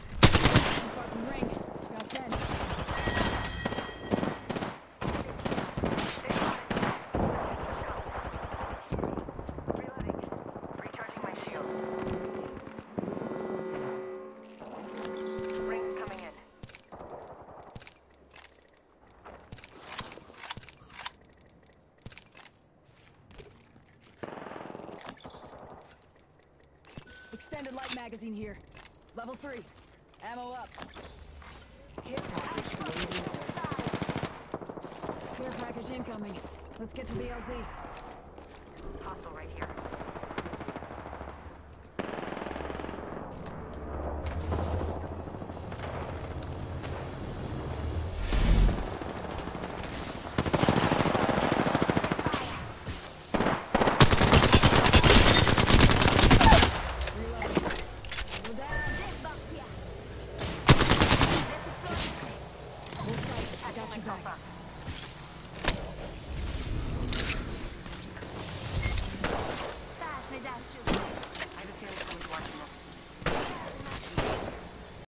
Too far from ring. Got 10. Reloading. Recharging my shields. Rings coming in. Extended light magazine here. Level 3. Ammo up. Care package being delivered. Care package incoming. Let's get to the LZ. Hostile right here.